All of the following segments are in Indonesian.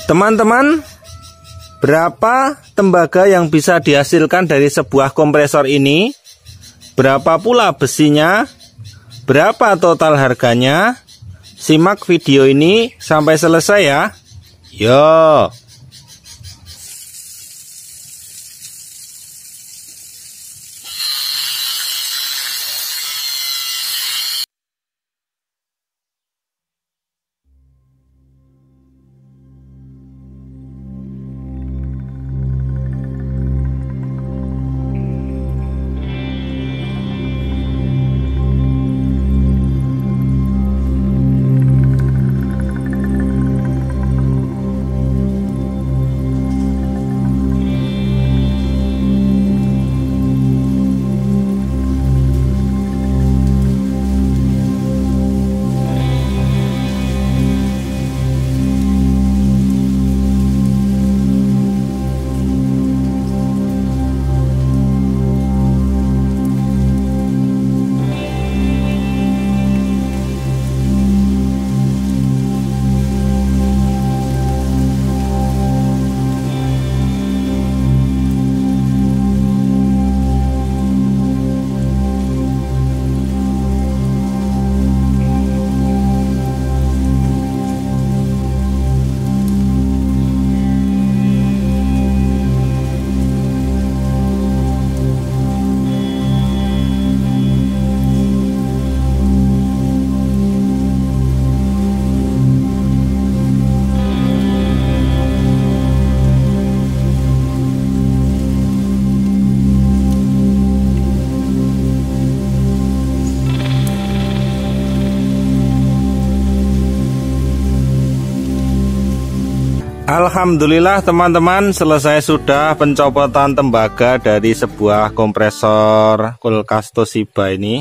Teman-teman, berapa tembaga yang bisa dihasilkan dari sebuah kompresor ini? Berapa pula besinya? Berapa total harganya? Simak video ini sampai selesai ya. Yo. Alhamdulillah teman-teman, selesai sudah pencopotan tembaga dari sebuah kompresor kulkas Toshiba ini.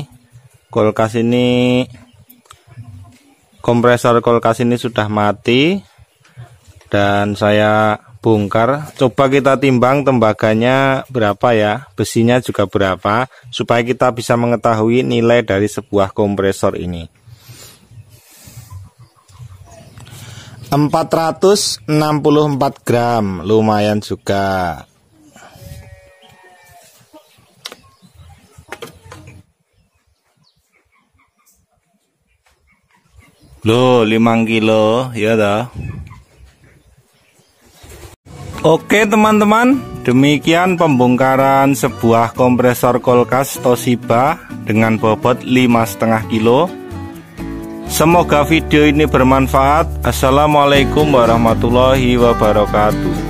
Kompresor kulkas ini sudah mati dan saya bongkar. Coba kita timbang tembaganya berapa ya, besinya juga berapa, supaya kita bisa mengetahui nilai dari sebuah kompresor ini. 464 gram, lumayan juga. Loh, 5 kilo ya dah. Oke teman-teman, demikian pembongkaran sebuah kompresor kulkas Toshiba dengan bobot 5,5 kilo. Semoga video ini bermanfaat. Assalamualaikum warahmatullahi wabarakatuh.